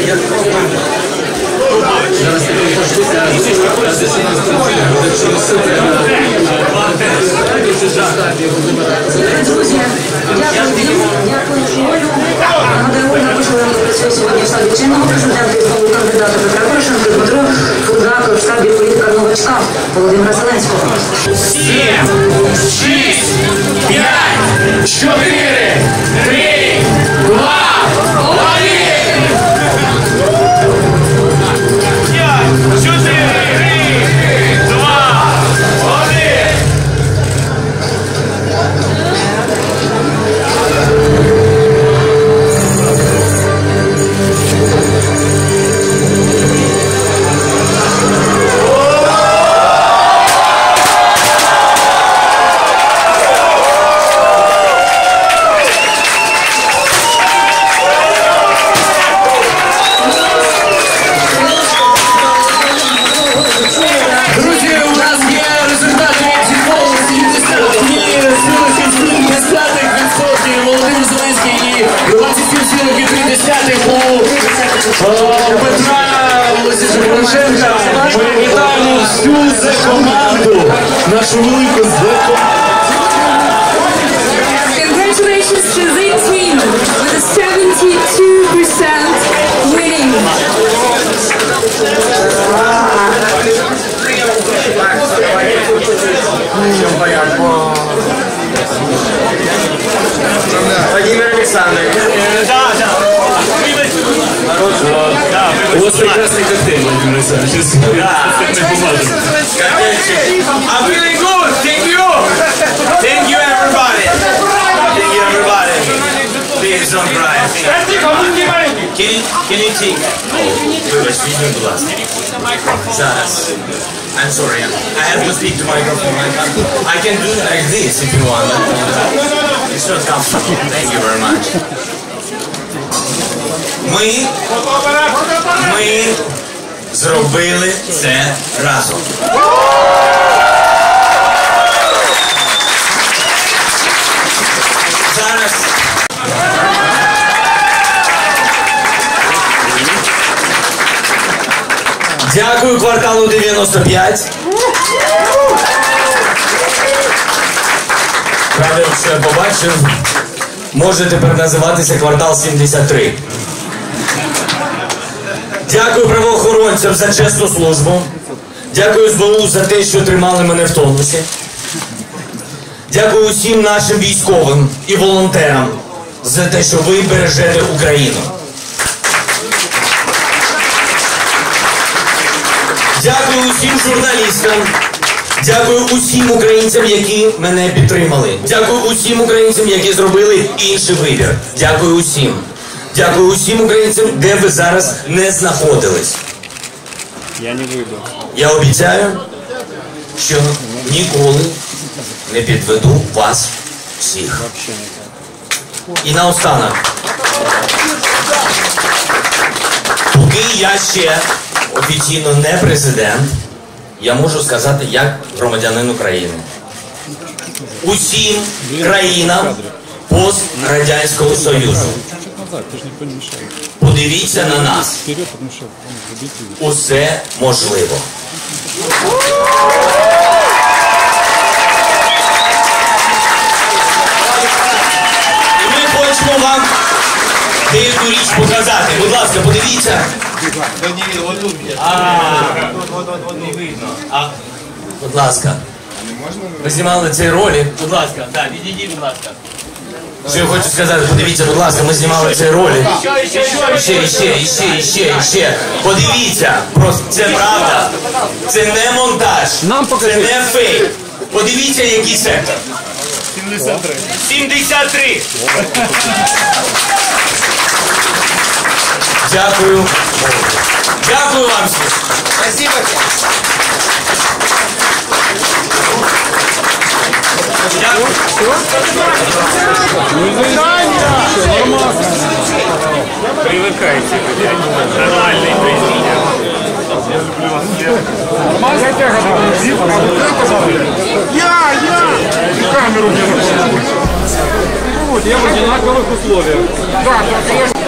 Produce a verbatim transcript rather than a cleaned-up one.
Зараз друзі, дякую, дякую Олю. Нагадаю, Ольга Кошелева працює сьогодні в штабі чинного президента і знову кандидата Петра Порошенка, Дмитро Фундак в штабі політика новачка Володимира Зеленського. Сім, шість, п'ять, чотири, три, два, один. П'ять, чотири, три, два, один. Ми вітаємо всю Зе-команду, нашу велику Зе-команду. Congratulations to the team with a seventy-two percent winning. Владимир Александрович. Да, да. у вас прекрасный коктейль, Владимир Александрович. I'm feeling good. Thank you. Thank you, everybody. Thank you, everybody. Please don't cry. Can you, can you take? Вибач, візьми, будь ласка. Зараз. I'm sorry. I have to speak to microphone. I can, I can do it like this if you want. It's not comfortable. Thank you very much. Ми, ми зробили це разом. Зараз. Дякую кварталу дев'яносто п'ять. Правда, що я побачив, може тепер називатися квартал сімдесят три. Дякую правоохоронцям за чесну службу. Дякую СБУ за те, що тримали мене в тонусі. Дякую усім нашим військовим і волонтерам за те, що ви бережете Україну. Дякую усім журналістам. Дякую усім українцям, які мене підтримали. Дякую усім українцям, які зробили інший вибір. Дякую усім. Дякую усім українцям, де ви зараз не знаходились. Я не вийду. Я обіцяю, що ніколи не підведу вас всіх. І наостанок. Поки я ще офіційно не президент, я можу сказати, як громадянин України. Усім країнам пострадянського Союзу. Подивіться на нас. Усе можливо. І ми хочемо вам деяку річ показати. Будь ласка, подивіться. А, будь ласка. Ви знімали цей ролик. Будь ласка, так, відійдіть, будь ласка. Що я хочу сказати, подивіться, будь ласка, ми знімали цей ролик. Ще, ще, ще, ще, ще. Подивіться, просто це правда. Це не монтаж. Це не фейк. Подивіться, який сектор. сімдесят три. сімдесят три. Дякую. Дякую вам всім. Спасибо. Привыкайте, нормальный президент. Я люблю вас всех. Я, я! Камеру мне. Вот, я в одинаковых условиях. Да, конечно.